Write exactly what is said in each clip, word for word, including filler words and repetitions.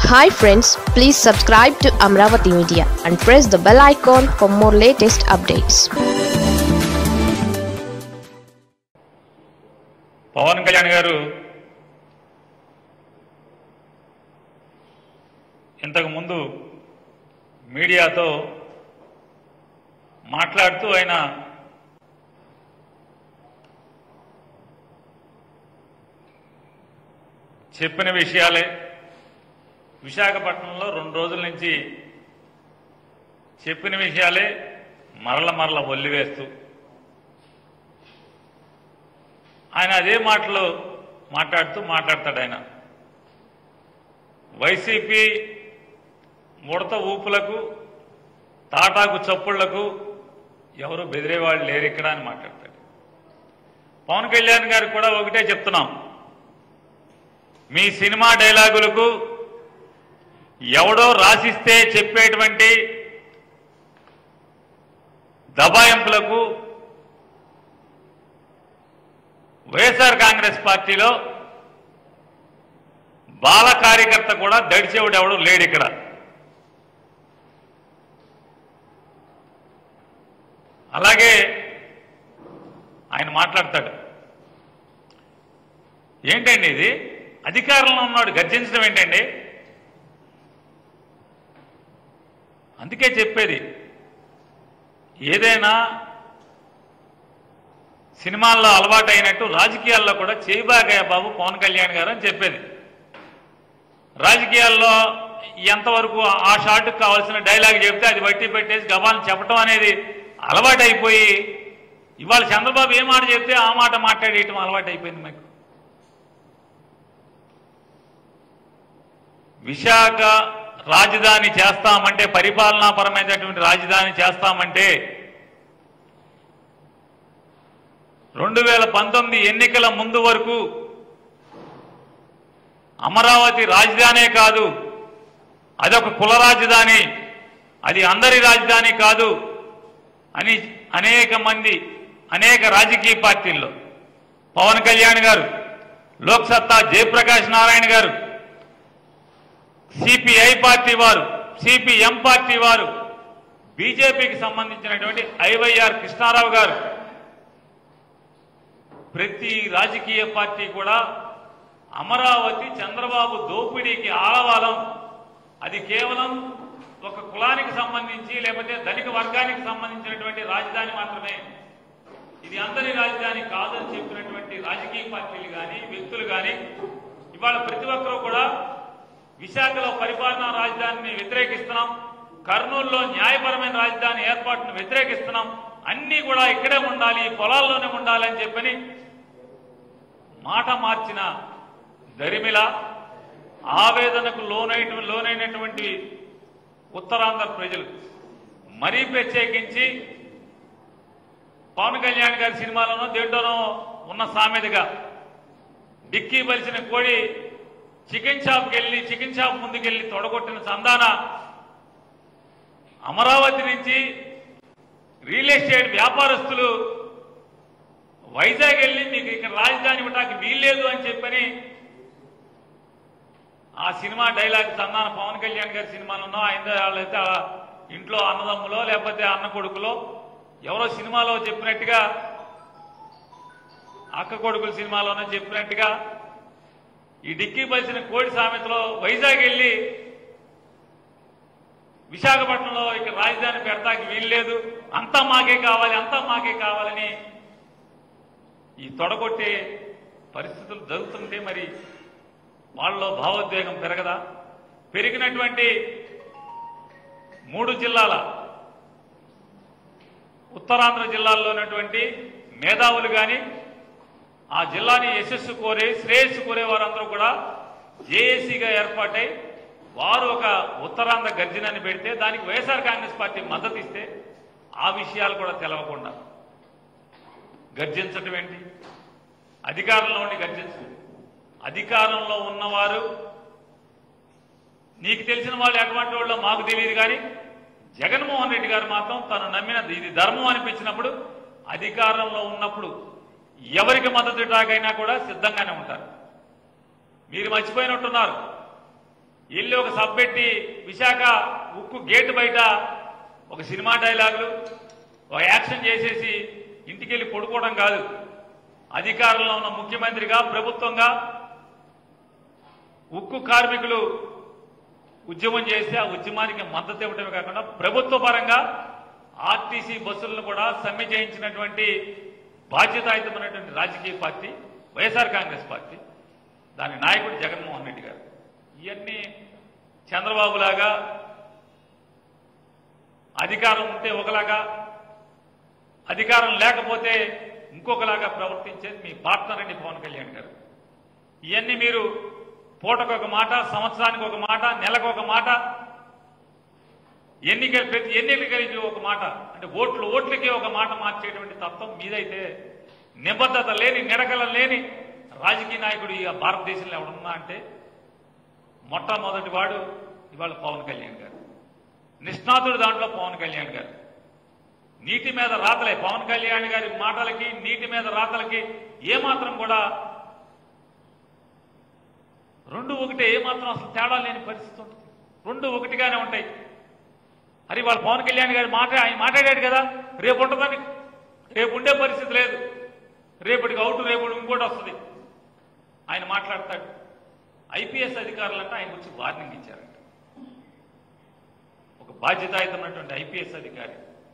Hi friends, please subscribe to Amravati Media and press the bell icon for more latest updates. Pawan Kalyan గారు ఇంతకు ముందు మీడియాతో మాట్లాడుతూ ఆయన చెప్పిన విషయాలే విశాఖపట్నంలో రెండు రోజుల నుంచి చెప్పిన విషయాలే మరల మరల వల్లివేస్తూ ఆయన అదే మాటలు మాట్లాడుతూ మాట్లాడతాడు. ఆయన వైసీపీ ముడత ఊపులకు తాటాకు చప్పుళ్లకు ఎవరు బెదిరేవాళ్ళు లేరు ఇక్కడ అని మాట్లాడతాడు. పవన్ కళ్యాణ్ గారికి కూడా ఒకటే చెప్తున్నాం, మీ సినిమా డైలాగులకు ఎవడో రాసిస్తే చెప్పేటువంటి దబాయింపులకు వైఎస్ఆర్ కాంగ్రెస్ పార్టీలో బాల కార్యకర్త కూడా దడిచేవాడు ఎవడు లేడు ఇక్కడ. అలాగే ఆయన మాట్లాడతాడు, ఏంటండి ఇది అధికారంలో ఉన్నాడు గర్జించడం ఏంటండి? అందుకే చెప్పేది, ఏదైనా సినిమాల్లో అలవాటు అయినట్టు రాజకీయాల్లో కూడా చేయబాగా బాబు పవన్ కళ్యాణ్ గారు అని చెప్పేది. రాజకీయాల్లో ఎంతవరకు ఆ షాట్కి కావాల్సిన డైలాగ్ చెప్తే అది బట్టి పెట్టేసి గబాలను చెప్పడం అనేది అలవాటు అయిపోయి ఇవాళ చంద్రబాబు ఏ మాట చెప్తే ఆ మాట మాట్లాడేయటం అలవాటు అయిపోయింది మీకు. విశాఖ రాజధాని చేస్తామంటే, పరిపాలనాపరమైనటువంటి రాజధాని చేస్తామంటే రెండు వేల పంతొమ్మిది ఎన్నికల ముందు వరకు అమరావతి రాజధానే కాదు, అదొక కుల రాజధాని, అది అందరి రాజధాని కాదు అని అనేక మంది అనేక రాజకీయ పార్టీల్లో పవన్ కళ్యాణ్ గారు, లోక్సత్తా జయప్రకాష్ నారాయణ గారు, సిపిఐ పార్టీ వారు, సిపిఎం పార్టీ వారు, బీజేపీకి సంబంధించినటువంటి ఐవైఆర్ కృష్ణారావు గారు, ప్రతి రాజకీయ పార్టీ కూడా అమరావతి చంద్రబాబు దోపిడీకి ఆలవాలం, అది కేవలం ఒక కులానికి సంబంధించి లేకపోతే ధనిక వర్గానికి సంబంధించినటువంటి రాజధాని మాత్రమే, ఇది అందరి రాజధాని కాదని చెప్పినటువంటి రాజకీయ పార్టీలు కానీ వ్యక్తులు కానీ ఇవాళ ప్రతి ఒక్కరూ కూడా విశాఖలో పరిపాలనా రాజధానిని వ్యతిరేకిస్తున్నాం, కర్నూలులో న్యాయపరమైన రాజధాని ఏర్పాటును వ్యతిరేకిస్తున్నాం, అన్నీ కూడా ఇక్కడే ఉండాలి, పొలాల్లోనే ఉండాలి అని చెప్పని మాట మార్చిన దరిమిల ఆవేదనకు లోనైన లోనైనటువంటి ఉత్తరాంధ్ర ప్రజలు మరీ ప్రత్యేకించి పవన్ కళ్యాణ్ గారి సినిమాలోనో దేంట్లోనో ఉన్న సామెతగా డిక్కీ బలిసిన కోడి చికెన్ షాప్కి వెళ్ళి చికెన్ షాప్ ముందుకెళ్ళి తొడగొట్టిన సంధాన అమరావతి నుంచి రియల్ ఎస్టేట్ వ్యాపారస్తులు వైజాగ్ వెళ్ళి మీకు ఇక్కడ రాజధాని ఇవ్వడానికి వీల్లేదు అని చెప్పని ఆ సినిమా డైలాగ్ సంధాన పవన్ కళ్యాణ్ గారి సినిమాలోనో ఆయన వాళ్ళైతే ఇంట్లో అన్నదమ్ములో లేకపోతే అన్న కొడుకులో ఎవరో సినిమాలో చెప్పినట్టుగా, అక్క కొడుకుల సినిమాలోనో చెప్పినట్టుగా ఈ డిక్కీ బలిసిన కోడి సామెతలో వైజాగ్ వెళ్ళి విశాఖపట్నంలో ఇక్కడ రాజధాని పెడతాకి వీల్లేదు, అంతా మాకే కావాలి అంతా మాకే కావాలని ఈ తొడగొట్టే పరిస్థితులు జరుగుతుంటే మరి వాళ్ళలో భావోద్వేగం పెరగదా? పెరిగినటువంటి మూడు జిల్లాల ఉత్తరాంధ్ర జిల్లాల్లో ఉన్నటువంటి మేధావులు కానీ ఆ జిల్లాని యశస్సు కోరే శ్రేయస్సు కోరే వారందరూ కూడా జేఏసీగా ఏర్పాటై వారు ఒక ఉత్తరాంధ్ర గర్జనని పెడితే దానికి వైఎస్ఆర్ కాంగ్రెస్ పార్టీ మద్దతు ఇస్తే ఆ విషయాలు కూడా తెలవకుండా గర్జించడం ఏంటి? అధికారంలో ఉండి గర్జించడం. అధికారంలో ఉన్నవారు నీకు తెలిసిన వాళ్ళు ఎటువంటి వాళ్ళో మాకు తెలియదు, కానీ జగన్మోహన్ రెడ్డి గారు మాత్రం తను నమ్మిన ఇది ధర్మం అనిపించినప్పుడు అధికారంలో ఉన్నప్పుడు ఎవరికి మద్దతు ఇవ్వడానికైనా కూడా సిద్ధంగానే ఉంటారు. మీరు మర్చిపోయినట్టున్నారు, వెళ్ళి ఒక సభ పెట్టి విశాఖ ఉక్కు గేటు బయట ఒక సినిమా డైలాగులు ఒక యాక్షన్ చేసేసి ఇంటికి వెళ్ళి పడుకోవడం కాదు. అధికారంలో ఉన్న ముఖ్యమంత్రిగా ప్రభుత్వంగా ఉక్కు కార్మికులు ఉద్యమం చేస్తే ఆ ఉద్యమానికి మద్దతు ఇవ్వడమే కాకుండా ప్రభుత్వ పరంగా ఆర్టీసీ బస్సులను కూడా సమ్మె చేయించినటువంటి బాధ్యతాయుతమైనటువంటి రాజకీయ పార్టీ వైఎస్ఆర్ కాంగ్రెస్ పార్టీ, దాని నాయకుడు జగన్మోహన్ రెడ్డి గారు. ఇవన్నీ చంద్రబాబు లాగా అధికారం ఉంటే ఒకలాగా, అధికారం లేకపోతే ఇంకొకలాగా ప్రవర్తించేది మీ పార్ట్నర్ అండి పవన్ కళ్యాణ్ గారు. ఇవన్నీ మీరు పూటకు ఒక మాట, సంవత్సరానికి ఒక మాట, నెలకు ఒక మాట, ఎన్నికలు ప్రతి ఎన్నికలకి ఒక మాట, అంటే ఓట్లు ఓట్లకి ఒక మాట మార్చేటువంటి తత్వం మీదైతే నిబద్ధత లేని, నిరకల లేని రాజకీయ నాయకుడు ఈ భారతదేశంలో ఎవడున్నా అంటే మొట్టమొదటి వాడు ఇవాళ పవన్ కళ్యాణ్ గారు. నిష్ణాతుడు దాంట్లో పవన్ కళ్యాణ్ గారు. నీటి మీద రాతలే పవన్ కళ్యాణ్ గారి మాటలకి, నీటి మీద రాతలకి ఏమాత్రం కూడా రెండు ఒకటే, ఏమాత్రం అసలు తేడా లేని పరిస్థితి ఉంటుంది. రెండు ఒకటిగానే ఉంటాయి. అది వాళ్ళ పవన్ కళ్యాణ్ గారి మాట ఆయన మాట్లాడాడు కదా, రేపు ఉంటుందని. రేపు ఉండే పరిస్థితి లేదు. రేపటికి అవుట్, రేపటి ఇంకోటి వస్తుంది. ఆయన మాట్లాడతాడు. ఐపీఎస్ అధికారులంటే ఆయన వచ్చి వార్నింగ్ ఇచ్చారంట. ఒక బాధ్యతాయుతమైనటువంటి ఐపీఎస్ అధికారి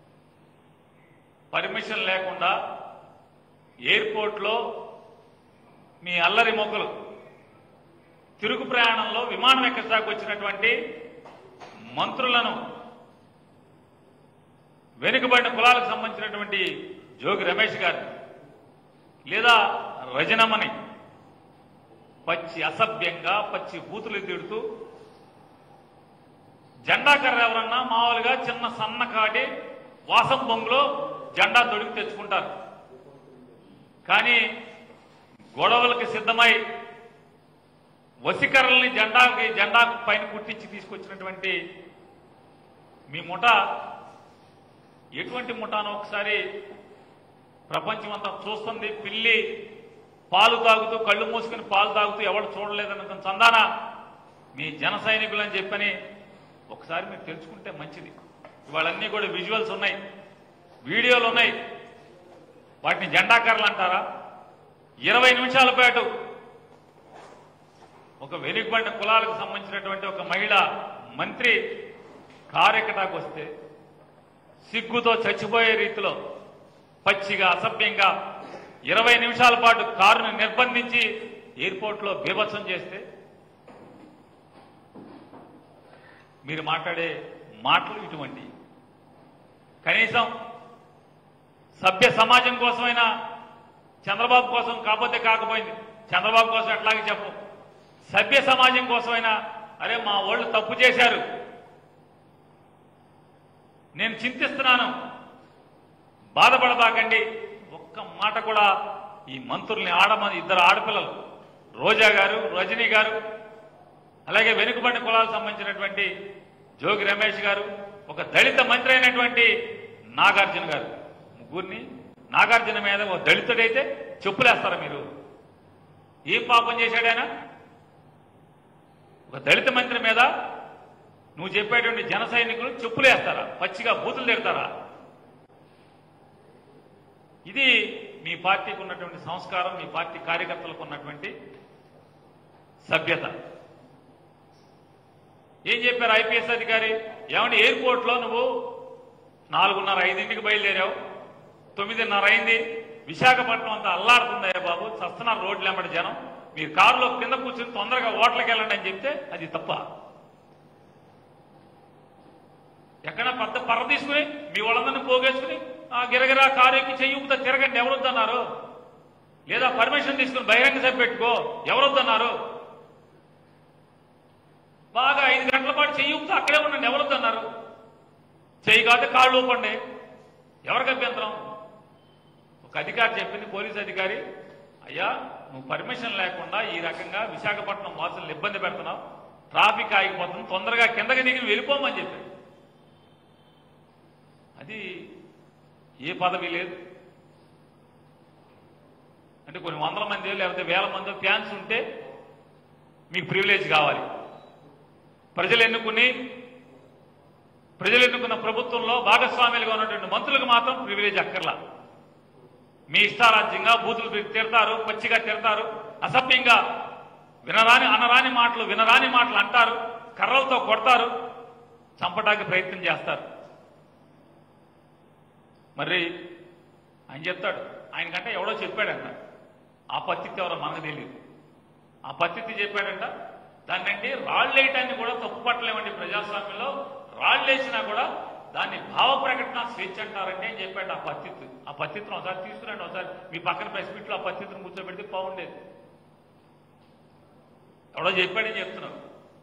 పర్మిషన్ లేకుండా ఎయిర్పోర్ట్లో మీ అల్లరి మొక్కలు తిరుగు ప్రయాణంలో విమానం ఎక్కడానికి వచ్చినటువంటి మంత్రులను, వెనుకబడిన కులాలకు సంబంధించినటువంటి జోగి రమేష్ గారిని లేదా రజనమ్మని పచ్చి అసభ్యంగా పచ్చి బూతులు తిడుతూ, జెండా కర్ర ఎవరన్నా మామూలుగా చిన్న సన్నకాటి వాసం బొంగులో జెండా తొడిగి తెచ్చుకుంటారు. కానీ గొడవలకు సిద్ధమై వసికర్రల్ని జెండాకి జెండా పైన కుట్టించి తీసుకొచ్చినటువంటి మీ ముఠ ఎటువంటి ముఠానో ఒకసారి ప్రపంచం అంతా చూస్తుంది. పిల్లి పాలు తాగుతూ, కళ్ళు మూసుకుని పాలు తాగుతూ ఎవరు చూడలేదన్న చందాన మీ జన సైనికులని చెప్పని ఒకసారి మీరు తెలుసుకుంటే మంచిది. ఇవాళన్నీ కూడా విజువల్స్ ఉన్నాయి, వీడియోలు ఉన్నాయి. వాటిని జెండాకర్రలు అంటారా? ఇరవై నిమిషాల పాటు ఒక వెనుకబడిన కులాలకు సంబంధించినటువంటి ఒక మహిళా మంత్రి కారు ఎక్కటాకు వస్తే సిగ్గుతో చచ్చిపోయే రీతిలో పచ్చిగా అసభ్యంగా ఇరవై నిమిషాల పాటు కారును నిర్బంధించి ఎయిర్పోర్ట్లో బీభత్సం చేస్తే మీరు మాట్లాడే మాటలు ఇటువంటి. కనీసం సభ్య సమాజం కోసమైనా, చంద్రబాబు కోసం కాకపోతే కాకపోయింది, చంద్రబాబు కోసం ఎట్లాగే చెప్పు, సభ్య సమాజం కోసమైనా అరే మా వాళ్ళు తప్పు చేశారు, నేను చింతిస్తున్నాను, బాధపడబాకండి, ఒక్క మాట కూడా ఈ మంత్రుల్ని, ఆడమని ఇద్దరు ఆడపిల్లలు రోజా గారు, రజనీ గారు, అలాగే వెనుకబడిన కులాలకు సంబంధించినటువంటి జోగి రమేష్ గారు, ఒక దళిత మంత్రి అయినటువంటి నాగార్జున గారు, ముగ్గురిని నాగార్జున మీద ఒక దళితుడైతే చెప్పులేస్తారా మీరు? ఏం పాపం చేశాడు ఆయన? ఒక దళిత మంత్రి మీద నువ్వు చెప్పేటువంటి జన సైనికులు చెప్పులేస్తారా? పచ్చిగా బూతులు తిడతారా? ఇది మీ పార్టీకి ఉన్నటువంటి సంస్కారం, మీ పార్టీ కార్యకర్తలకు ఉన్నటువంటి సభ్యత. ఏం చెప్పారు ఐపీఎస్ అధికారి? ఏమంటే ఎయిర్పోర్ట్లో నువ్వు నాలుగున్నర ఐదింటికి బయలుదేరావు, తొమ్మిదిన్నర అయింది, విశాఖపట్నం అంతా అల్లాడుతుందయ్యా బాబు, చస్తున్నారు రోడ్లు వెంబడి జనం, మీరు కారులో కింద కూర్చొని తొందరగా ఓట్లకి వెళ్ళండి అని చెప్తే అది తప్ప. ఎక్కడ పెద్ద పర్ర తీసుకుని మీ వాళ్ళందరినీ పోగేసుకుని ఆ గిరగిరా కారు ఎక్కి చెయ్యుకుతా తిరగండి ఎవరొద్దన్నారు? లేదా పర్మిషన్ తీసుకుని బహిరంగ సభ పెట్టుకో ఎవరొద్దన్నారు? బాగా ఐదు గంటల పాటు చెయ్యుకుతా అక్కడే ఉండండి ఎవరొద్దన్నారు? చెయ్యి కాదు కాళ్ళు ఊపండి, ఎవరికి అభ్యంతరం? ఒక అధికారి చెప్పింది, పోలీస్ అధికారి, అయ్యా నువ్వు పర్మిషన్ లేకుండా ఈ రకంగా విశాఖపట్నం వాసులను ఇబ్బంది పెడుతున్నావు, ట్రాఫిక్ ఆగిపోతుంది, తొందరగా కిందకి దిగి వెళ్ళిపోమని చెప్పాడు. అది ఏ పదవి లేదు. అంటే కొన్ని వందల మంది లేకపోతే వేల మంది ఫ్యాన్స్ ఉంటే మీకు ప్రివిలేజ్ కావాలి. ప్రజలు ఎన్నుకుని ప్రజలు ఎన్నుకున్న ప్రభుత్వంలో భాగస్వామ్యులుగా ఉన్నటువంటి మంత్రులకు మాత్రం ప్రివిలేజ్ అక్కర్లా. మీ ఇష్టారాజ్యంగా బూతులు తిడతారు, పచ్చిగా తిడతారు, అసభ్యంగా వినరాని అనరాని మాటలు వినరాని మాటలు అంటారు, కర్రలతో కొడతారు, చంపడానికి ప్రయత్నం చేస్తారు. మరి ఆయన చెప్తాడు, ఆయనకంటే ఎవడో చెప్పాడంట ఆ పత్తిత్తి ఎవరో మనకు తెలియదు. ఆ పత్తిత్తి చెప్పాడంట దాన్నంటే రాళ్ళేయటాన్ని కూడా తప్పు పట్టలేమండి. ప్రజాస్వామ్యంలో రాళ్ళేసినా కూడా దాన్ని భావ ప్రకటన స్వేచ్ఛ అంటారంటే అని చెప్పాడు ఆ పత్తిత్తు. ఆ పత్తిత్తును ఒకసారి తీసుకురండి, ఒకసారి మీ పక్కన ప్రెస్ మీట్లో ఆ పత్తిత్తును కూర్చోబెడితే బాగుండేది. ఎవడో చెప్పాడని చెప్తున్నావు.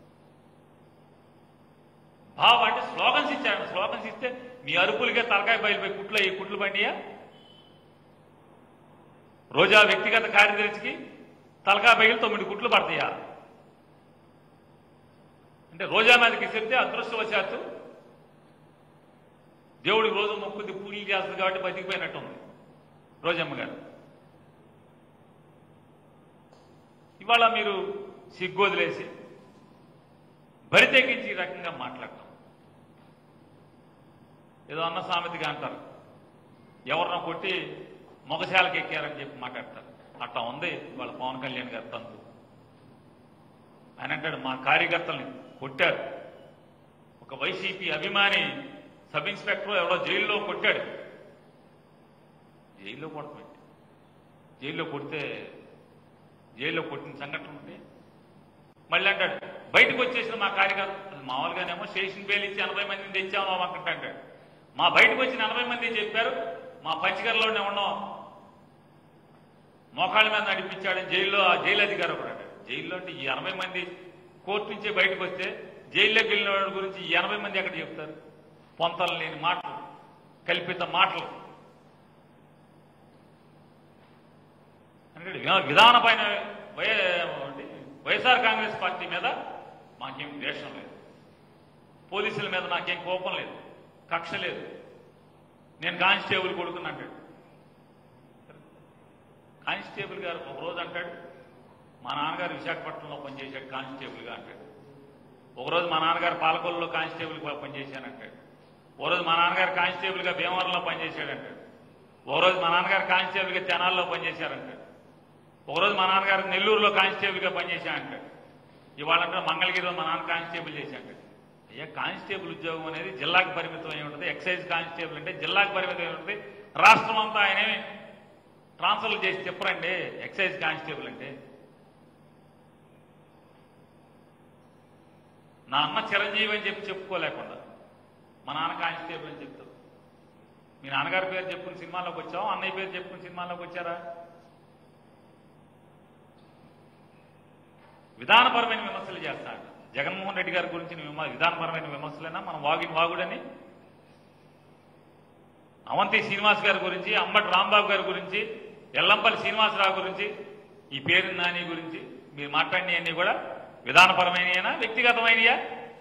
భావ అంటే స్లోగన్స్ ఇచ్చాడు. స్లోగన్స్ ఇస్తే మీ అరుపులకే తలకాయ బయలుపోయి కుట్లు అయ్యి కుట్లు పండియా? రోజా వ్యక్తిగత కార్యదర్శికి తలకాయ బయలు తొమ్మిది కుట్లు పడతాయా? అంటే రోజా మీదకి చెప్తే అదృష్టవశాత్తు దేవుడికి రోజు మొక్కుది పూజలు చేస్తుంది కాబట్టి బతికిపోయినట్టు ఉంది రోజమ్మ గారు. ఇవాళ మీరు సిగ్గొదిలేసి బరితెగించి ఈ రకంగా మాట్లాడటం ఏదో అన్న సామెతగా అంటారు, ఎవరినో కొట్టి మొగశాలకు ఎక్కారని చెప్పి మాట్లాడతారు. అట్లా ఉంది వాళ్ళ పవన్ కళ్యాణ్ గారి తంతు. ఆయన అంటాడు మా కార్యకర్తల్ని కొట్టారు. ఒక వైసీపీ అభిమాని సబ్ ఇన్స్పెక్టర్ ఎవరో జైల్లో కొట్టాడు. జైల్లో కొట్టమండి, జైల్లో కొడితే జైల్లో కొట్టిన సంఘటన ఉంటే మళ్ళీ అంటాడు బయటకు వచ్చేసిన మా కార్యకర్తలు మామూలుగానేమో స్టేషన్ బెయిల్ ఇచ్చి ఎనభై మందిని తెచ్చామో మాకంటే అంటాడు. మా బయటకు వచ్చిన ఎనభై మంది చెప్పారు మా పంచగర్లోనే ఉన్నాం మోకాళ్ళ మీద నడిపించాడని జైల్లో ఆ జైలు అధికారి ఒకడు అంటాడు. జైల్లో అంటే ఈ ఎనభై మంది కోర్టు నుంచే బయటకు వస్తే జైల్లోకి వెళ్ళిన వాళ్ళ గురించి ఈ ఎనభై మంది ఎక్కడ చెప్తారు? పొంతలు లేని మాటలు, కల్పిత మాటలు. అంటే విధాన పైన వైఎస్ఆర్ కాంగ్రెస్ పార్టీ మీద మాకేం ద్వేషం లేదు, పోలీసుల మీద నాకేం కోపం లేదు, కక్ష లేదు, నేను కానిస్టేబుల్ కొడుకుని అంటాడు. కానిస్టేబుల్ గారు ఒక రోజు అంటాడు మా నాన్నగారు విశాఖపట్నంలో పనిచేశాడు కానిస్టేబుల్గా అంటాడు. ఒకరోజు మా నాన్నగారు పాలకొల్లులో కానిస్టేబుల్గా పనిచేశానంటాడు. ఓ రోజు మా నాన్నగారు కానిస్టేబుల్గా భీమవరంలో పనిచేశాడంటాడు. ఓ రోజు మా నాన్నగారు కానిస్టేబుల్గా తెనాల్లో పనిచేశారంటాడు. ఒకరోజు మా నాన్నగారు నెల్లూరులో కానిస్టేబుల్గా పనిచేశానంటాడు. ఇవాళ అంటే మంగళగిరిలో మా నాన్న కానిస్టేబుల్ చేశాడు. అయ్యా కానిస్టేబుల్ ఉద్యోగం అనేది జిల్లాకు పరిమితం అయి ఉంటుంది. ఎక్సైజ్ కానిస్టేబుల్ అంటే జిల్లాకు పరిమితం అయి ఉంటుంది. రాష్ట్రం అంతా ఆయనేమి ట్రాన్స్ఫర్లు చేసి చెప్పరండి ఎక్సైజ్ కానిస్టేబుల్ అంటే. నా అన్న చిరంజీవి అని చెప్పి చెప్పుకోలేకుండా మా నాన్న కానిస్టేబుల్ అని చెప్తారు. మీ నాన్నగారి పేరు చెప్పుకుని సినిమాలోకి వచ్చావు, అన్నయ్య పేరు చెప్పుకుని సినిమాలోకి వచ్చారా? విధానపరమైన విమర్శలు చేస్తాడు. జగన్మోహన్ రెడ్డి గారి గురించి విధానపరమైన విమర్శలైనా మనం వాగిన వాగుడని, అవంతి శ్రీనివాస్ గారి గురించి, అంబటి రాంబాబు గారి గురించి, ఎల్లంపల్లి శ్రీనివాసరావు గురించి, ఈ పేరు నాని గురించి మీరు మాట్లాడినవన్నీ కూడా విధానపరమైనయనా వ్యక్తిగతమైనయా?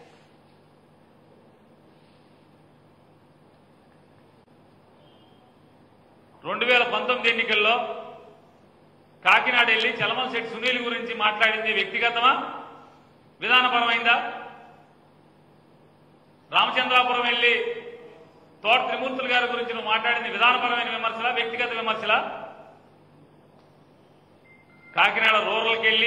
రెండు వేల పంతొమ్మిది ఎన్నికల్లో కాకినాడ వెళ్ళి చలమలశెట్టి సునీల్ గురించి మాట్లాడింది వ్యక్తిగతమా విధానపరమైందా? రామచంద్రాపురం వెళ్ళి తోట త్రిమూర్తులు గారి గురించి నువ్వు మాట్లాడింది విధానపరమైన విమర్శలా వ్యక్తిగత విమర్శలా? కాకినాడ రూరల్కి వెళ్ళి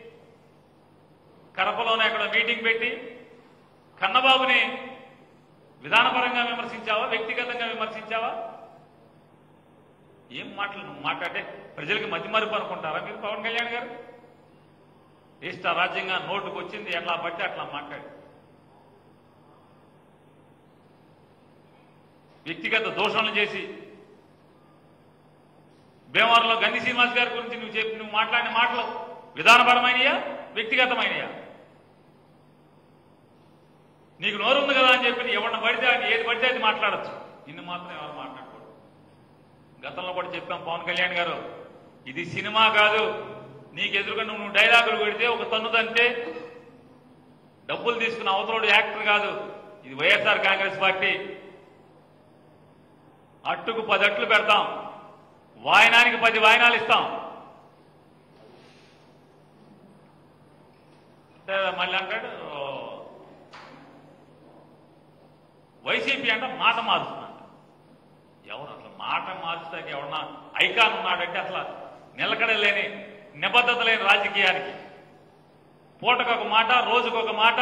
కడపలోనే అక్కడ మీటింగ్ పెట్టి కన్నబాబుని విధానపరంగా విమర్శించావా వ్యక్తిగతంగా విమర్శించావా? ఏం మాటలు నువ్వు మాట్లాడే ప్రజలకు మధ్య మరుపు అనుకుంటారా మీరు? పవన్ కళ్యాణ్ గారు ఇష్ట రాజ్యంగా నోటుకు వచ్చింది ఎట్లా బట్టి అట్లా మాట్లాడి వ్యక్తిగత దోషణలు చేసి భీమవరంలో గండి శ్రీనివాస్ గారి గురించి నువ్వు చెప్పి నువ్వు మాట్లాడిన మాటలు విధానపరమైనయా వ్యక్తిగతమైనయా? నీకు నోరు ఉంది కదా అని చెప్పి ఎవరిని పడితే ఆయన ఏది పడితే అది మాట్లాడచ్చు, నిన్ను మాత్రం ఎవరు మాట్లాడకూడదు. గతంలో కూడా చెప్పాం పవన్ కళ్యాణ్ గారు ఇది సినిమా కాదు, నీకు ఎదురుగా నువ్వు డైలాగులు కొడితే ఒక తన్ను తంటే డబ్బులు తీసుకున్న అవతలోడు యాక్టర్ కాదు, ఇది వైఎస్ఆర్ కాంగ్రెస్ పార్టీ. అట్టుకు పది అట్లు పెడతాం, వాయనానికి పది వాయనాలు ఇస్తాం. మళ్ళీ అంటాడు వైసీపీ అంటే మాట మారుస్తుందంట. ఎవరు అసలు మాట మార్చుతాకి ఎవరన్నా ఐకాన్ ఉన్నాడంటే అసలు నిలకడలేని నిబద్ధత లేని రాజకీయానికి పూటకొక మాట, రోజుకొక మాట,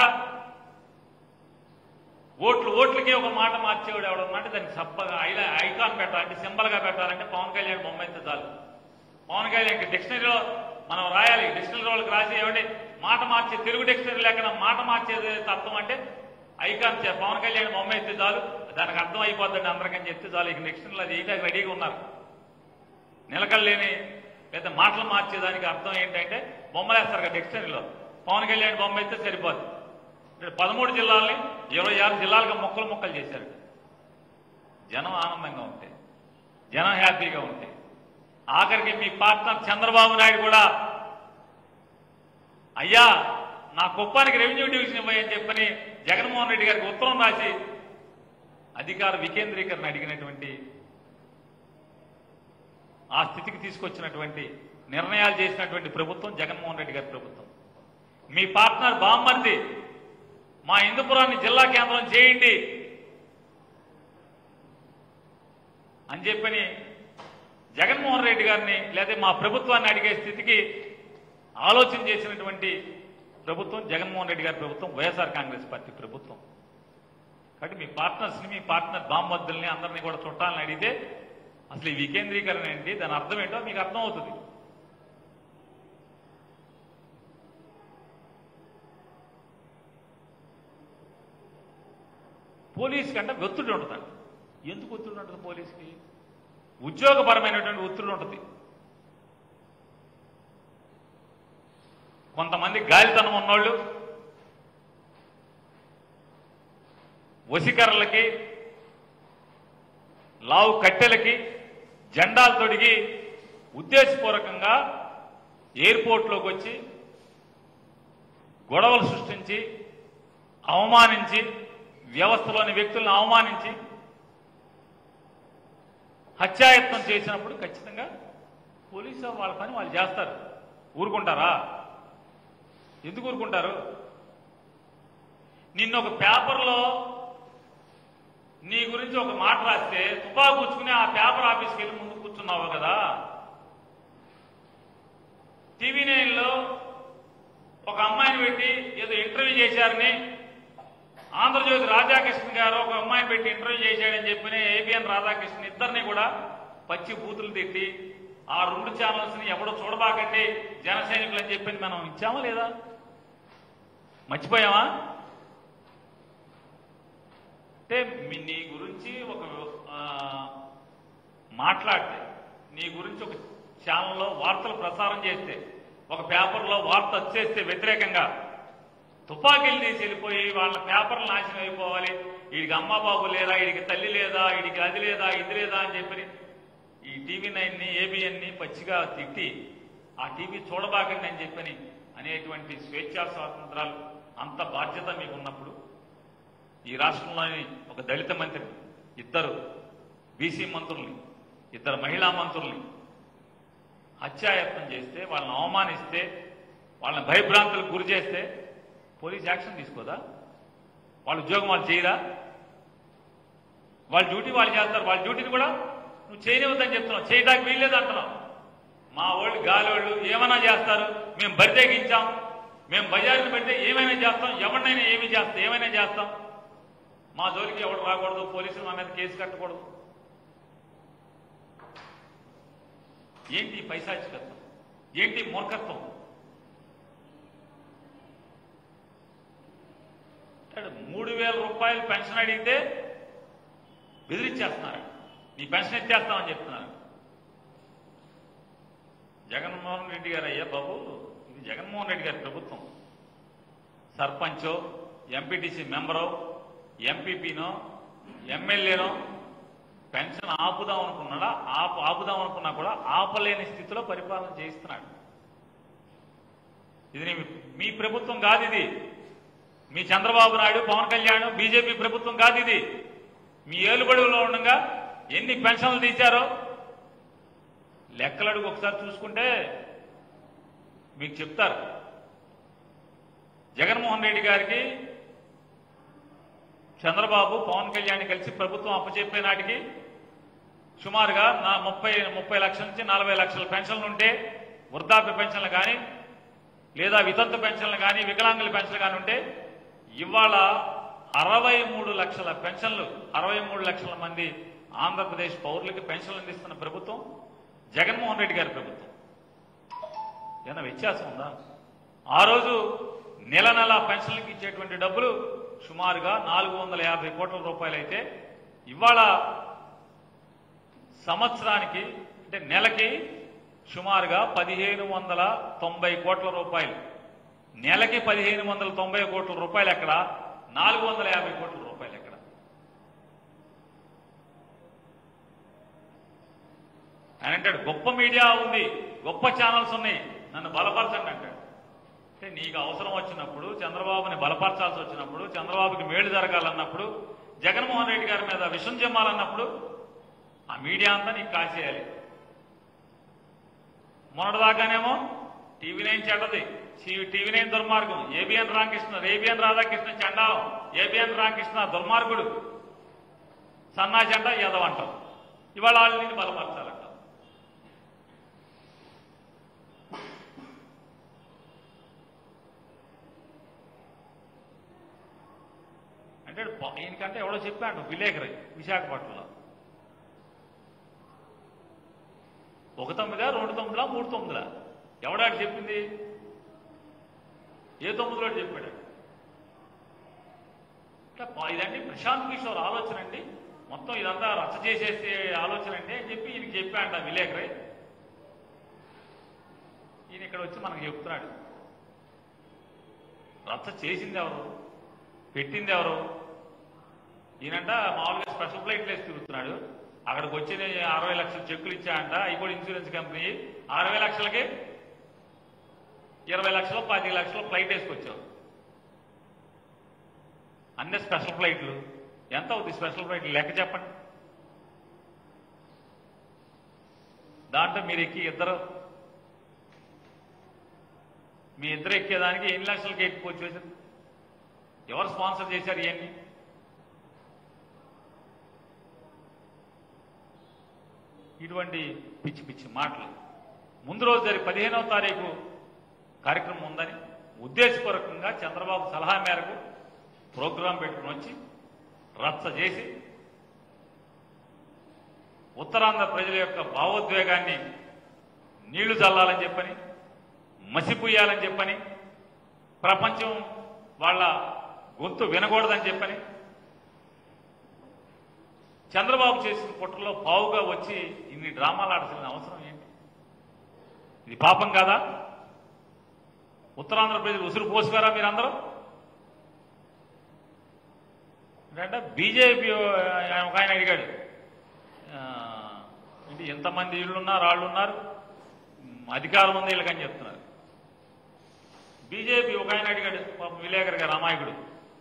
ఓట్లు ఓట్లకి ఒక మాట మార్చేవాడు ఎవడన్నాడు. దానికి సబ్బగా ఐకాన్ పెట్టాలంటే సింబల్గా పెట్టాలంటే పవన్ కళ్యాణ్ బొమ్మ అయితే చాలు. పవన్ కళ్యాణ్ డిక్షనరీలో మనం రాయాలి, డిక్షనరీ వాళ్ళకి రాసి ఏమంటే మాట మార్చే తెలుగు డిక్షనరీ లేకుండా మాట మార్చేది అర్థం అంటే ఐకాన్ పవన్ కళ్యాణ్ బొమ్మ ఎత్తే చాలు, దానికి అర్థం అయిపోద్దండి అందరికని చెప్తే చాలు. ఇక డిక్షనరీలో అది వేయడానికి రెడీగా ఉన్నారు. నిలకడలేని లేదా మాటలు మార్చేదానికి అర్థం ఏంటంటే బొమ్మలు వేస్తారు కదా డిక్షనరీలో, పవన్ కళ్యాణ్ బొమ్మ అయితే సరిపోద్ది. ఇక్కడ పదమూడు జిల్లాలని ఇరవై ఆరు జిల్లాలుగా మొక్కలు మొక్కలు చేశారు. జనం ఆనందంగా ఉంటే, జనం హ్యాపీగా ఉంటే, ఆఖరికి మీ పార్ట్నర్ చంద్రబాబు నాయుడు కూడా అయ్యా నా కుప్పానికి రెవెన్యూ డివిజన్ ఇవ్వని చెప్పని జగన్మోహన్ రెడ్డి గారికి ఉత్తరం రాసి అధికార వికేంద్రీకరణ అడిగినటువంటి ఆ స్థితికి తీసుకొచ్చినటువంటి నిర్ణయాలు చేసినటువంటి ప్రభుత్వం జగన్మోహన్ రెడ్డి గారి ప్రభుత్వం. మీ పార్ట్నర్ బామ్మర్ది మా హిందూపురాన్ని జిల్లా కేంద్రం చేయండి అని చెప్పని జగన్మోహన్ రెడ్డి గారిని లేదా మా ప్రభుత్వాన్ని అడిగే స్థితికి ఆలోచన చేసినటువంటి ప్రభుత్వం జగన్మోహన్ రెడ్డి గారి ప్రభుత్వం, వైఎస్ఆర్ కాంగ్రెస్ పార్టీ ప్రభుత్వం. కాబట్టి మీ పార్ట్నర్స్ని, మీ పార్ట్నర్ బామ్మర్దుల్ని అందరినీ కూడా చుట్టాలని అడిగితే అసలు ఈ వికేంద్రీకరణ ఏంటి, దాని అర్థం ఏంటో మీకు అర్థం అవుతుంది. పోలీస్ కంటే ఒత్తిడి ఉంటుందండి. ఎందుకు ఒత్తిడి ఉంటుంది పోలీస్కి? ఉద్యోగపరమైనటువంటి ఒత్తిడి ఉంటుంది. కొంతమంది గాలితనం ఉన్నోళ్ళు వసికర్రలకి, లావు కట్టెలకి జెండాలు తొడిగి ఉద్దేశపూర్వకంగా ఎయిర్పోర్ట్లోకి వచ్చి గొడవలు సృష్టించి అవమానించి వ్యవస్థలోని వ్యక్తులను అవమానించి హత్యాయత్నం చేసినప్పుడు ఖచ్చితంగా పోలీసు వాళ్ళ పని వాళ్ళు చేస్తారు. ఊరుకుంటారా? ఎందుకు ఊరుకుంటారు? నిన్న ఒక పేపర్లో నీ గురించి ఒక మాట రాస్తే తుపాకు కూర్చుకుని ఆ పేపర్ ఆఫీస్కి వెళ్ళి ముందు కూర్చున్నావు కదా. టీవీ నైన్లో ఒక అమ్మాయిని పెట్టి ఏదో ఇంటర్వ్యూ చేశారని, ఆంధ్రజ్యోతి రాధాకృష్ణ గారు ఒక అమ్మాయిని పెట్టి ఇంటర్వ్యూ చేశాడని చెప్పిన ఏబిఎన్ రాధాకృష్ణ ఇద్దరిని కూడా పచ్చి బూతులు తిట్టి ఆ రెండు ఛానల్స్ ని ఎవడో చూడబాకండి జన సైనికులు అని చెప్పింది మనం ఇచ్చామా లేదా? మర్చిపోయామా? అంటే నీ గురించి ఒక మాట్లాడితే, నీ గురించి ఒక ఛానల్లో వార్తలు ప్రసారం చేస్తే, ఒక పేపర్లో వార్త వచ్చేస్తే వ్యతిరేకంగా తుపాకీలు తీసి వెళ్ళిపోయి వాళ్ళ పేపర్లు నాశనం అయిపోవాలి, వీడికి అమ్మ బాబు లేదా, వీడికి తల్లి లేదా, వీడికి అది లేదా, ఇది లేదా అని చెప్పి ఈ టీవీ నైన్ ని ఏబిఎన్ ని పచ్చిగా తిట్టి ఆ టీవీ చూడబాకండి అని చెప్పని అనేటువంటి స్వేచ్ఛా స్వాతంత్రాలు అంత బాధ్యత మీకు ఉన్నప్పుడు ఈ రాష్ట్రంలోని ఒక దళిత మంత్రిని, ఇద్దరు బీసీ మంత్రుల్ని, ఇద్దరు మహిళా మంత్రుల్ని హత్యాయత్నం చేస్తే, వాళ్ళని అవమానిస్తే, వాళ్ళని భయభ్రాంతులకు గురి చేస్తే పోలీస్ యాక్షన్ తీసుకోదా? వాళ్ళ ఉద్యోగం వాళ్ళు చేయరా? వాళ్ళ డ్యూటీ వాళ్ళు చేస్తారు. వాళ్ళ డ్యూటీని కూడా నువ్వు చేయనివద్దని చెప్తున్నావు, చేయడానికి వీల్లేదు అంటున్నావు. మా వాళ్ళు గాలోళ్ళు ఏమైనా చేస్తారు, మేము బరితెగించాం, మేము బజారుని పెడితే ఏమైనా చేస్తాం, ఎవరినైనా ఏమి చేస్తాం, ఏమైనా చేస్తాం, మా జోలికి ఎవరు రాకూడదు, పోలీసులు మా మీద కేసు కట్టకూడదు. ఏంటి పైశాచికత్వం? ఏంటి మూర్ఖత్వం? మూడు వేల రూపాయలు పెన్షన్ అడిగితే బెదిరించేస్తున్నారు, నీ పెన్షన్ ఎత్తేస్తామని చెప్తున్నారు. జగన్మోహన్ రెడ్డి గారు, అయ్యా బాబు ఇది జగన్మోహన్ రెడ్డి గారి ప్రభుత్వం. సర్పంచో, ఎంపీటీసీ మెంబరో, ఎంపీపీనో, ఎమ్మెల్యేనో పెన్షన్ ఆపుదాం అనుకున్నాడా? ఆపు ఆపుదాం అనుకున్నా కూడా ఆపలేని స్థితిలో పరిపాలన చేయిస్తున్నాడు. ఇది మీ ప్రభుత్వం కాదు, ఇది మీ చంద్రబాబు నాయుడు, పవన్ కళ్యాణ్, బీజేపీ ప్రభుత్వం కాదు ఇది. మీ ఏలుబడిలో ఉండగా ఎన్ని పెన్షన్లు తీశారో లెక్కలడుగు ఒకసారి చూసుకుంటే మీకు చెప్తారు. జగన్మోహన్ రెడ్డి గారికి చంద్రబాబు పవన్ కళ్యాణ్ కలిసి ప్రభుత్వం అప్పచెప్పే నాటికి సుమారుగా నా ముప్పై ముప్పై లక్షల నుంచి నలభై లక్షల పెన్షన్లు ఉంటే వృద్ధాప్య పెన్షన్లు కానీ లేదా వితంతు పెన్షన్లు కానీ వికలాంగుల పెన్షన్లు కానీ ఉంటే ఇవాళ అరవై మూడు లక్షల పెన్షన్లు అరవై మూడు లక్షల మంది ఆంధ్రప్రదేశ్ పౌరులకి పెన్షన్లు అందిస్తున్న ప్రభుత్వం జగన్మోహన్ రెడ్డి గారి ప్రభుత్వం. ఏమైనా వ్యత్యాసం ఉందా? ఆ రోజు నెల నెల పెన్షన్లకు ఇచ్చేటువంటి డబ్బులు సుమారుగా నాలుగు వందల యాభై కోట్ల రూపాయలు అయితే ఇవాళ సంవత్సరానికి అంటే నెలకి సుమారుగా పదిహేను వందల తొంభై కోట్ల రూపాయలు. నెలకి పదిహేను వందల తొంభై కోట్ల రూపాయలు ఎక్కడ, నాలుగు వందల యాభై కోట్ల రూపాయలు ఎక్కడ? ఆయన అంటాడు గొప్ప మీడియా ఉంది, గొప్ప ఛానల్స్ ఉన్నాయి, నన్ను బలపరచండి అంటాడు. అంటే నీకు అవసరం వచ్చినప్పుడు, చంద్రబాబుని బలపరచాల్సి వచ్చినప్పుడు, చంద్రబాబుకి మేలు జరగాలన్నప్పుడు, జగన్మోహన్ రెడ్డి గారి మీద విషం చెమ్మాలన్నప్పుడు ఆ మీడియా అంతా నీకు కాసేయాలి. మొన్నటిదాకానేమో టీవీ నైన్ చెడ్డది, టీవీ నైన్ దుర్మార్గం, ఏబిఎన్ రామకృష్ణ ఏబిఎన్ రాధాకృష్ణ చండాలం, ఏబిఎన్ రామకృష్ణ దుర్మార్గుడు, సన్నా చెండ ఎదవంటాం. ఇవాళ వాళ్ళు నేను బలపరచాలంట. అంటే ఈయనకంటే ఎవడో చెప్పాడు విలేకరి విశాఖపట్నంలో, ఒక తొమ్మిదా రెండు తొమ్మిదిలా మూడు తొమ్మిదిలా ఎవడాడు చెప్పింది? ఏ తొమ్మిదిలో చెప్పాడు? ఇదండి ప్రశాంత్ కిషోర్ ఆలోచన అండి, మొత్తం ఇదంతా రచ్చ చేసేసే ఆలోచన అండి అని చెప్పి ఈయనకి చెప్పాడంట విలేకరి. ఈయన ఇక్కడ వచ్చి మనకు చెప్తున్నాడు. రచ్చ చేసింది ఎవరు, పెట్టింది ఎవరు? ఈయనంట మామూలుగా స్పెషల్ ఫ్లైట్లు వేసి తిరుగుతున్నాడు. అక్కడికి వచ్చిన అరవై లక్షల చెక్కులు ఇచ్చాయంట, అవి కూడా ఇన్సూరెన్స్ కంపెనీ. అరవై లక్షలకి ఇరవై లక్షలు పది లక్షలు ఫ్లైట్ వేసుకొచ్చావు. అన్ని స్పెషల్ ఫ్లైట్లు ఎంత అవుతుంది? స్పెషల్ ఫ్లైట్లు లెక్క చెప్పండి. దాంట్లో మీరు ఎక్కి ఇద్దరు మీ ఇద్దరు ఎక్కేదానికి ఎన్ని లక్షలకి ఎక్కిపోవచ్చు? ఎవరు స్పాన్సర్ చేశారు ఇవన్నీ? ఇటువంటి పిచ్చి పిచ్చి మాటలు. ముందు రోజు జరిగి పదిహేనవ తారీఖు కార్యక్రమం ఉందని ఉద్దేశపూర్వకంగా చంద్రబాబు సలహా మేరకు ప్రోగ్రాం పెట్టుకుని వచ్చి రచ్చ చేసి ఉత్తరాంధ్ర ప్రజల యొక్క భావోద్వేగాన్ని నీళ్లు చల్లాలని చెప్పని, మసిపుయ్యాలని చెప్పని, ప్రపంచం వాళ్ళ గొంతు వినకూడదని చెప్పని చంద్రబాబు చేసిన కుట్రలో పావుగా వచ్చి ఇన్ని డ్రామాలు ఆడాల్సిన అవసరం ఏంటి? ఇది పాపం కాదా? ఉత్తరాంధ్ర ప్రజలు ఉసురు పోసుకారా మీరందరూ? అంటే బీజేపీ ఒక ఆయన అడిగాడు, ఏంటి ఎంతమంది వీళ్ళున్నారు వాళ్ళు ఉన్నారు, అధికారం ఉంది వీళ్ళకని చెప్తున్నారు. బీజేపీ ఒక ఆయన అడిగాడు పాపం విలేకరు గారు అమాయకుడు,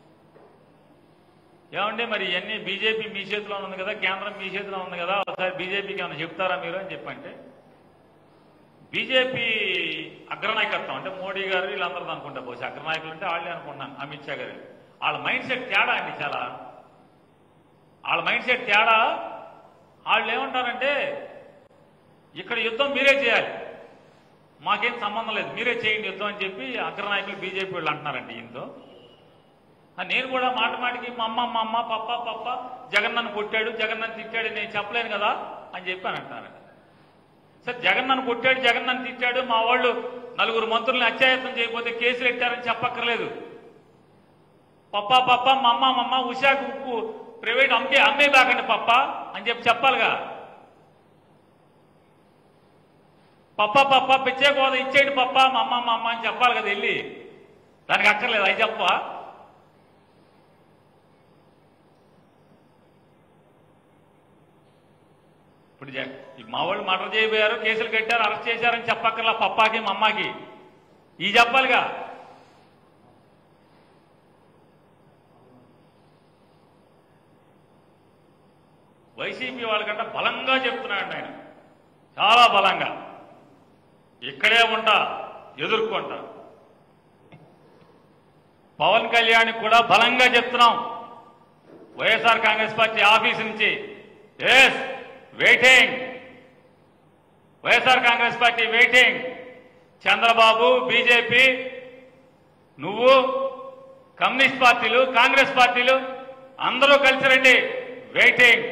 ఏమంటే మరి ఇవన్నీ బీజేపీ మీ చేతిలో ఉంది కదా, కేంద్రం మీ చేతిలో ఉంది కదా, ఒకసారి బీజేపీకి ఏమైనా చెప్తారా మీరు అని చెప్పంటే, బీజేపీ అగ్రనాయకత్వం అంటే మోడీ గారు వీళ్ళందరూ అనుకుంటా, బహుశా అగ్రనాయకులు అంటే వాళ్ళే అనుకుంటున్నాను, అమిత్ షా గారు. వాళ్ళ మైండ్ సెట్ తేడా అండి, చాలా వాళ్ళ మైండ్ సెట్ తేడా. వాళ్ళు ఏమంటారంటే ఇక్కడ యుద్ధం మీరే చేయాలి, మాకేం సంబంధం లేదు, మీరే చేయండి యుద్ధం అని చెప్పి అగ్రనాయకులు బీజేపీ వాళ్ళు అంటున్నారండి. ఈయనతో నేను కూడా మాట మాటికి మా అమ్మ మా అమ్మ పప్ప పప్ప జగన్ నన్ను కొట్టాడు, జగన్ నన్ను తిట్టాడు, నేను చెప్పలేను కదా అని చెప్పి అని అంటారండి. సార్ జగన్ నన్ను కొట్టాడు, జగన్ నన్ను తిట్టాడు, మా వాళ్ళు నలుగురు మంత్రుల్ని అత్యాయత్నం చేయకపోతే కేసులు ఎట్టారని చెప్పక్కర్లేదు. పప్ప పప్ప మా అమ్మ మా అమ్మ ఉషాకు ఉప్పు ప్రైవేట్ అమ్మే అమ్మే కాకండి పప్ప అని చెప్పి చెప్పాలిగా. పప్ప పప్ప ప్రత్యేక హోదా ఇచ్చేయండి పప్ప మా అమ్మ మా అమ్మ అని చెప్పాలి కదా వెళ్ళి, దానికి అక్కర్లేదు అది చెప్ప. ఇప్పుడు మా వాళ్ళు మర్డర్ చేయబోయారు, కేసులు కట్టారు, అరెస్ట్ చేశారని చెప్పక్కర్లా పప్పాకి మా అమ్మకి, ఈ చెప్పాలిగా. వైసీపీ వాళ్ళకంటే బలంగా చెప్తున్నాడు ఆయన, చాలా బలంగా, ఇక్కడే ఉంటా ఎదుర్కొంటా. పవన్ కళ్యాణ్ కూడా బలంగా చెప్తున్నాం, వైఎస్ఆర్ కాంగ్రెస్ పార్టీ ఆఫీస్ నుంచి yes waiting, YSR Congress party waiting. Chandrababu, BJP, నువ్వు, కమ్యూనిస్ట్ పార్టీలు, కాంగ్రెస్ పార్టీలు అందరూ కలిసి రండి, వెయిటింగ్.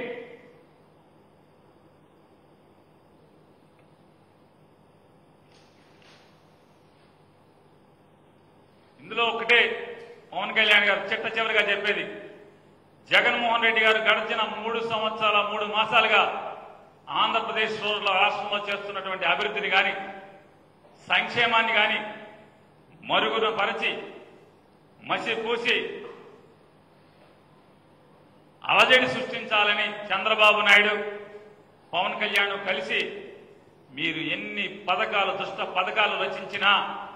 ఇందులో ఒకటే పవన్ కళ్యాణ్ గారు చిట్ట చివరిగా చెప్పేది, జగన్మోహన్ రెడ్డి గారు గడిచిన మూడు సంవత్సరాల మూడు మాసాలుగా ఆంధ్రప్రదేశ్ రాష్ట్రంలో చేస్తున్నటువంటి అభివృద్ధిని కానీ సంక్షేమాన్ని కానీ మరుగున పరిచి మసి పూసి అలజడి సృష్టించాలని చంద్రబాబు నాయుడు, పవన్ కళ్యాణ్ కలిసి మీరు ఎన్ని పథకాలు దుష్ట పథకాలు రచించినా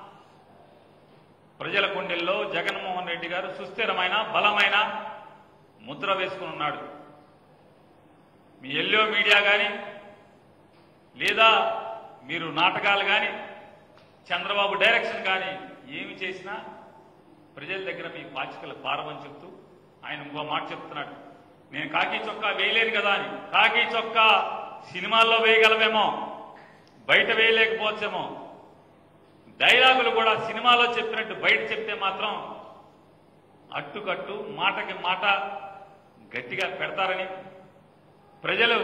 ప్రజల గుండెల్లో జగన్మోహన్ రెడ్డి గారు సుస్థిరమైన బలమైన ముద్ర వేసుకుని ఉన్నాడు. మీ ఎల్లో మీడియా కానీ లేదా మీరు నాటకాలు కానీ చంద్రబాబు డైరెక్షన్ కానీ ఏమి చేసినా ప్రజల దగ్గర మీ పాచికలు పారమని చెప్తూ ఆయన ఇంకో మాట చెప్తున్నాడు, నేను కాకి చొక్కా వేయలేను కదా అని. కాకి చొక్కా సినిమాల్లో వేయగలమేమో, బయట వేయలేకపోవచ్చేమో. డైలాగులు కూడా సినిమాలో చెప్పినట్టు బయట చెప్తే మాత్రం అట్టుకట్టు మాటకి మాట గట్టిగా పెడతారని ప్రజలు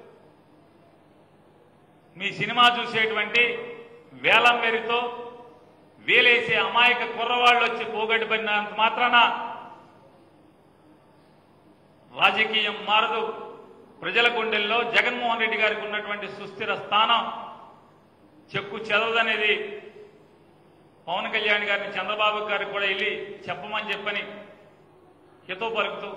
మీ సినిమా చూసేటువంటి వేలం మేరతో వేలేసే అమాయక కుర్రవాళ్ళు వచ్చి పోగొట్టుబడినంత మాత్రాన రాజకీయం మారదు. ప్రజల గుండెల్లో జగన్మోహన్ రెడ్డి గారికి ఉన్నటువంటి సుస్థిర స్థానం చెక్కు చెదవదనేది పవన్ కళ్యాణ్ గారిని చంద్రబాబు గారికి కూడా వెళ్ళి చెప్పమని చెప్పని హితో పలుకుతూ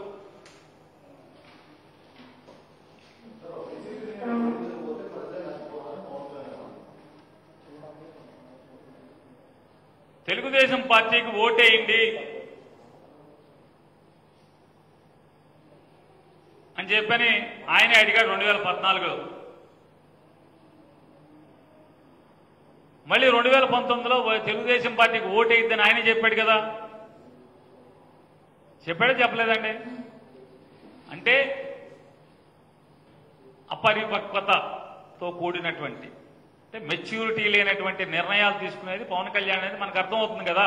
తెలుగుదేశం పార్టీకి ఓటేయండి అని చెప్పని ఆయనే అడిగాడు రెండు వేల పద్నాలుగులో. మళ్ళీ రెండు వేల పంతొమ్మిదిలో తెలుగుదేశం పార్టీకి ఓటేయిద్దని ఆయనే చెప్పాడు కదా. చెప్పాడే చెప్పలేదండి? అంటే అపరిపక్వతతో కూడినటువంటి అంటే మెచ్యూరిటీ లేనటువంటి నిర్ణయాలు తీసుకునేది పవన్ కళ్యాణ్ అనేది మనకు అర్థమవుతుంది కదా.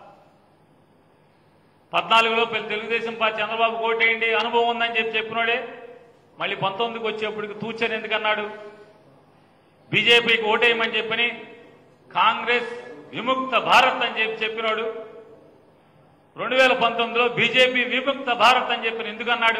పద్నాలుగులో తెలుగుదేశం పార్టీ చంద్రబాబు ఓటేయండి అనుభవం ఉందని చెప్పి చెప్పినోడే మళ్ళీ పంతొమ్మిదికి వచ్చేప్పటికి తూచని ఎందుకన్నాడు? బీజేపీకి ఓటేయమని చెప్పని కాంగ్రెస్ విముక్త భారత్ అని చెప్పి చెప్పినాడు. రెండు వేల పంతొమ్మిదిలో బీజేపీ విముక్త భారత్ అని చెప్పిన ఎందుకన్నాడు?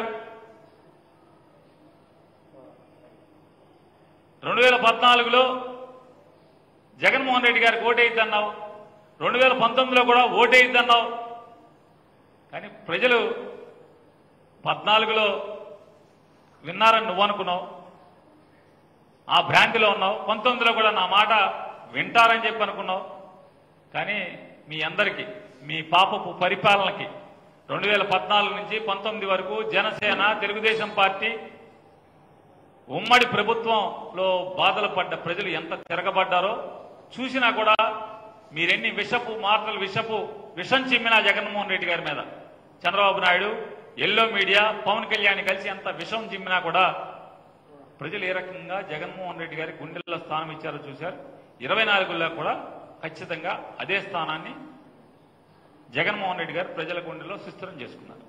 రెండు వేల పద్నాలుగులో జగన్మోహన్ రెడ్డి గారికి ఓటేయిద్దన్నావు, రెండు వేల పంతొమ్మిదిలో కూడా ఓటేయిద్దన్నావు. కానీ ప్రజలు పద్నాలుగులో విన్నారని నువ్వు అనుకున్నావు, ఆ భ్రాంతిలో ఉన్నావు. పంతొమ్మిదిలో కూడా నా మాట వింటారని చెప్పి అనుకున్నావు. కానీ మీ అందరికీ మీ పాపపు పరిపాలనకి రెండు వేల పద్నాలుగు నుంచి పంతొమ్మిది వరకు జనసేన తెలుగుదేశం పార్టీ ఉమ్మడి ప్రభుత్వంలో బాధలు పడ్డ ప్రజలు ఎంత తిరగబడ్డారో చూసినా కూడా మీరెన్ని విషపు మాటలు విషపు విషం చిమ్మినా జగన్మోహన్ రెడ్డి గారి మీద చంద్రబాబు నాయుడు, ఎల్లో మీడియా, పవన్ కళ్యాణ్ కలిసి ఎంత విషం చిమ్మినా కూడా ప్రజలు ఏ రకంగా జగన్మోహన్ రెడ్డి గారి గుండెల్లో స్థానం ఇచ్చారో చూశారు. ఇరవై నాలుగులో కూడా ఖచ్చితంగా అదే స్థానాన్ని జగన్మోహన్ రెడ్డి గారు ప్రజల గుండెల్లో సుస్థిరం చేసుకున్నారు.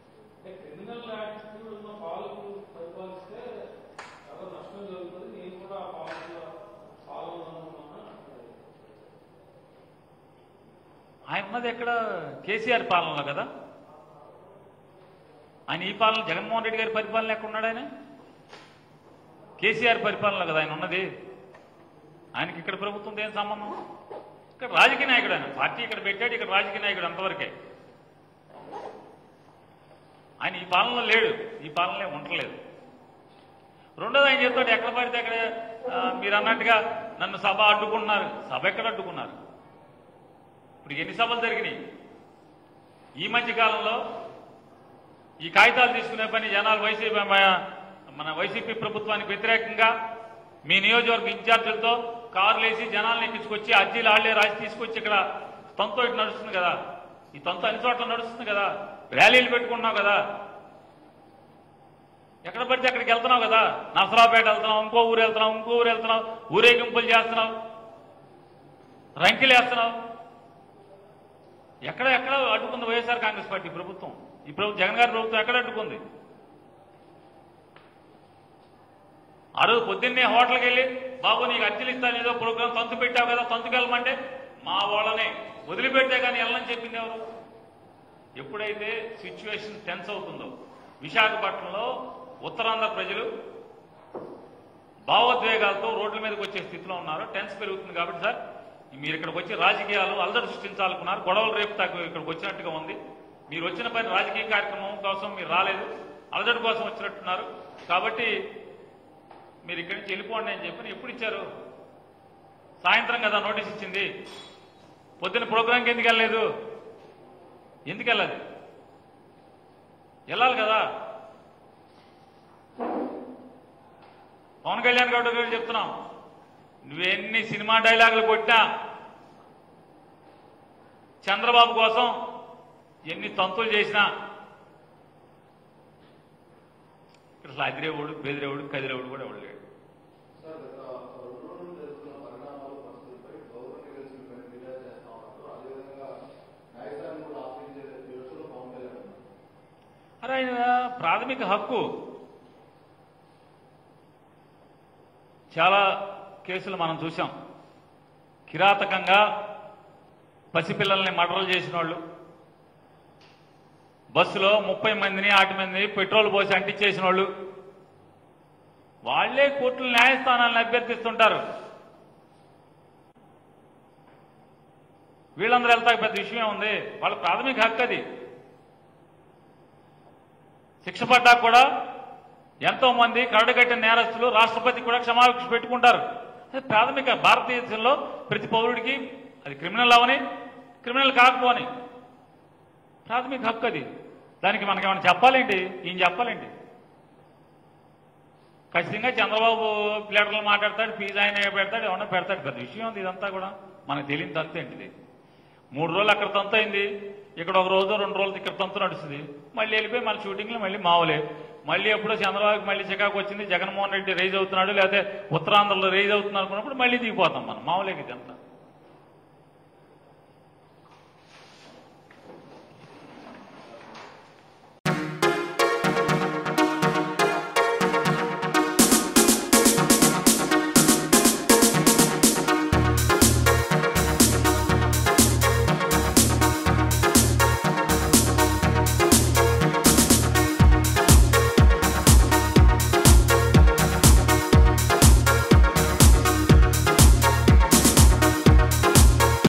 ఆయన ఉన్నది ఎక్కడ? కేసీఆర్ పాలనలో కదా. ఆయన ఈ పాలన జగన్మోహన్ రెడ్డి గారి పరిపాలన ఎక్కడ ఉన్నాడు? ఆయన కేసీఆర్ పరిపాలనలో కదా ఆయన ఉన్నది. ఆయనకి ఇక్కడ ప్రభుత్వంతో ఏం సంబంధం? ఇక్కడ రాజకీయ నాయకుడు ఆయన. పార్టీ ఇక్కడ పెట్టాడు, ఇక్కడ రాజకీయ నాయకుడు అంతవరకే. ఆయన ఈ పాలనలో లేడు, ఈ పాలనలో ఉండలేదు. రెండోది ఆయన చెప్తాడు ఎక్కడ పడితే అక్కడ మీరు అన్నట్టుగా నన్ను సభ అడ్డుకున్నారు. సభ ఎక్కడ అడ్డుకున్నారు? ఇప్పుడు ఎన్ని సభలు జరిగినాయి ఈ మధ్య కాలంలో? ఈ కాగితాలు తీసుకునే పని జనాలు వైసీపీ మన వైసీపీ ప్రభుత్వానికి వ్యతిరేకంగా మీ నియోజకవర్గ ఇన్ఛార్జీలతో కార్లు వేసి జనాలను ఎక్కించుకొచ్చి అర్జీలు ఆళ్లే రాసి తీసుకొచ్చి ఇక్కడ తంతో ఇటు నడుస్తుంది కదా. ఈ తంతో అన్ని చోట్ల నడుస్తుంది కదా. ర్యాలీలు పెట్టుకున్నావు కదా. ఎక్కడ పడితే అక్కడికి వెళ్తున్నావు కదా, నసరాపేట వెళ్తున్నావు, ఇంకో ఊరు వెళ్తున్నావు, ఇంకో ఊరు వెళ్తున్నావు, ఊరేగింపులు చేస్తున్నావు, రంకిలు వేస్తున్నావు. ఎక్కడ ఎక్కడ అడ్డుకుంది వైఎస్ఆర్ కాంగ్రెస్ పార్టీ ప్రభుత్వం? ఈ ప్రభుత్వం జగన్ గారి ప్రభుత్వం ఎక్కడ అడ్డుకుంది? ఆ రోజు పొద్దున్నే హోటల్కి వెళ్ళి బాబు నీకు అర్జీలు ఇస్తాను ఏదో ప్రోగ్రామ్ తంతు పెట్టావు కదా, తంతుకు వెళ్ళమంటే మా వాళ్ళని వదిలిపెట్టే కానీ వెళ్ళని చెప్పింది ఎవరు? ఎప్పుడైతే సిచ్యువేషన్ టెన్స్ అవుతుందో, విశాఖపట్నంలో ఉత్తరాంధ్ర ప్రజలు భావోద్వేగాలతో రోడ్ల మీదకి వచ్చే స్థితిలో ఉన్నారు. టెన్స్ పెరుగుతుంది కాబట్టి సార్ మీరు ఇక్కడికి వచ్చి రాజకీయాలు అలజడి సృష్టించాలనుకున్నారు, గొడవలు రేపు తగ్గ ఇక్కడికి వచ్చినట్టుగా ఉంది. మీరు వచ్చిన పని రాజకీయ కార్యక్రమం కోసం మీరు రాలేదు, అలజడి కోసం వచ్చినట్టున్నారు. కాబట్టి మీరు ఇక్కడి నుంచి వెళ్ళిపోండి అని చెప్పి ఎప్పుడు ఇచ్చారు? సాయంత్రం కదా నోటీస్ ఇచ్చింది. పొద్దున్న ప్రోగ్రాంకి ఎందుకు వెళ్ళలేదు? ఎందుకు వెళ్ళాలి? వెళ్ళాలి కదా. పవన్ కళ్యాణ్ గౌడ్ గారు చెప్తున్నాం, నువ్వెన్ని సినిమా డైలాగులు కొట్టినా, చంద్రబాబు కోసం ఎన్ని తంతులు చేసినా ఇక్కడ అదిరేవుడు, బెదిరేవుడు, కదిరేవుడు కూడా ఎవడు లేడు. అరే ఆయన ప్రాథమిక హక్కు. చాలా కేసులు మనం చూసాం. కిరాతకంగా పసిపిల్లల్ని మర్డర్లు చేసిన వాళ్ళు, బస్సులో ముప్పై మందిని ఆటి మందిని పెట్రోల్ పోసి అంటించేసిన వాళ్ళు, వాళ్లే కోర్టులు న్యాయస్థానాలను అభ్యర్థిస్తుంటారు. వీళ్ళందరూ వెళ్తాక పెద్ద విషయం ఉంది, వాళ్ళ ప్రాథమిక హక్కు అది. శిక్ష పడ్డా కూడా ఎంతో మంది కరడుగట్టిన నేరస్తులు రాష్ట్రపతి కూడా క్షమాభిక్ష పెట్టుకుంటారు. ప్రాథమిక భారతదేశంలో ప్రతి పౌరుడికి అది క్రిమినల్ అవని క్రిమినల్ కాకపోని ప్రాథమిక హక్కు అది. దానికి మనకి ఏమైనా చెప్పాలేంటి? ఈయన చెప్పాలేంటి? ఖచ్చితంగా చంద్రబాబు ప్లేటర్లు మాట్లాడతాడు, ఫీజు ఆయన పెడతాడు, ఏమన్నా పెడతాడు. పెద్ద విషయం ఉంది ఇదంతా కూడా. మనకు తెలియని తంతు ఏంటిది? మూడు రోజులు అక్కడ తంతు అయింది, ఇక్కడ ఒక రోజు రెండు రోజులు ఇక్కడ తంతు నడుస్తుంది, మళ్ళీ వెళ్ళిపోయి మళ్ళీ షూటింగ్లు మళ్ళీ మావులే. మళ్ళీ ఎప్పుడో చంద్రబాబుకి మళ్ళీ చికాకు వచ్చింది, జగన్మోహన్ రెడ్డి రైజ్ అవుతున్నాడు, లేకపోతే ఉత్తరాంధ్రలో రైజ్ అవుతున్నారు అనుకున్నప్పుడు మళ్ళీ దిగిపోతాం మనం. మావులే ఇదంతా.